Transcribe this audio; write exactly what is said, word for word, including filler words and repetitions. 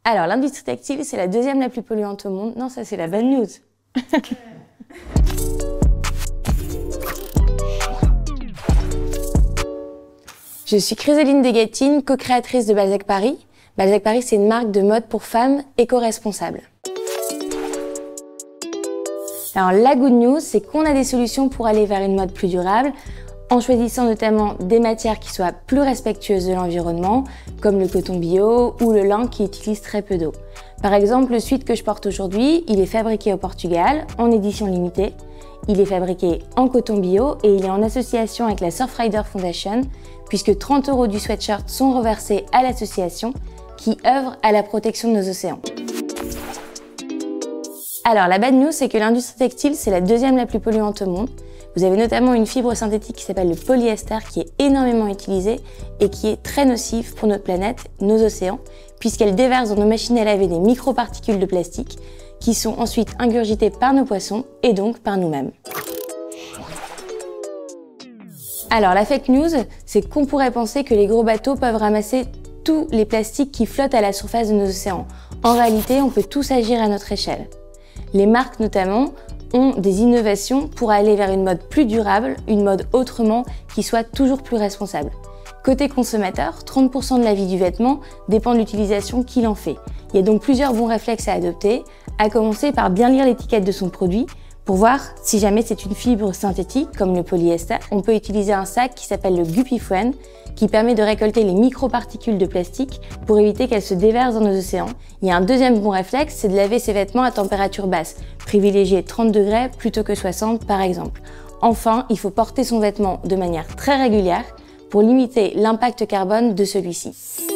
Alors, l'industrie textile, c'est la deuxième la plus polluante au monde. Non, ça, c'est la bad news. Je suis Chrysoline Desgatines, co-créatrice de Balzac Paris. Balzac Paris, c'est une marque de mode pour femmes éco-responsables. Alors, la good news, c'est qu'on a des solutions pour aller vers une mode plus durable, en choisissant notamment des matières qui soient plus respectueuses de l'environnement, comme le coton bio ou le lin qui utilise très peu d'eau. Par exemple, le sweat que je porte aujourd'hui, il est fabriqué au Portugal, en édition limitée. Il est fabriqué en coton bio et il est en association avec la Surfrider Foundation, puisque trente euros du sweatshirt sont reversés à l'association qui œuvre à la protection de nos océans. Alors, la bad news, c'est que l'industrie textile, c'est la deuxième la plus polluante au monde. Vous avez notamment une fibre synthétique qui s'appelle le polyester qui est énormément utilisée et qui est très nocive pour notre planète, nos océans, puisqu'elle déverse dans nos machines à laver des microparticules de plastique qui sont ensuite ingurgitées par nos poissons et donc par nous-mêmes. Alors la fake news, c'est qu'on pourrait penser que les gros bateaux peuvent ramasser tous les plastiques qui flottent à la surface de nos océans. En réalité, on peut tous agir à notre échelle. Les marques notamment ont des innovations pour aller vers une mode plus durable, une mode autrement qui soit toujours plus responsable. Côté consommateur, trente pour cent de la vie du vêtement dépend de l'utilisation qu'il en fait. Il y a donc plusieurs bons réflexes à adopter, à commencer par bien lire l'étiquette de son produit pour voir si jamais c'est une fibre synthétique comme le polyester. On peut utiliser un sac qui s'appelle le Guppy Friend qui permet de récolter les microparticules de plastique pour éviter qu'elles se déversent dans nos océans. Il y a un deuxième bon réflexe, c'est de laver ses vêtements à température basse, privilégier trente degrés plutôt que soixante par exemple. Enfin, il faut porter son vêtement de manière très régulière pour limiter l'impact carbone de celui-ci.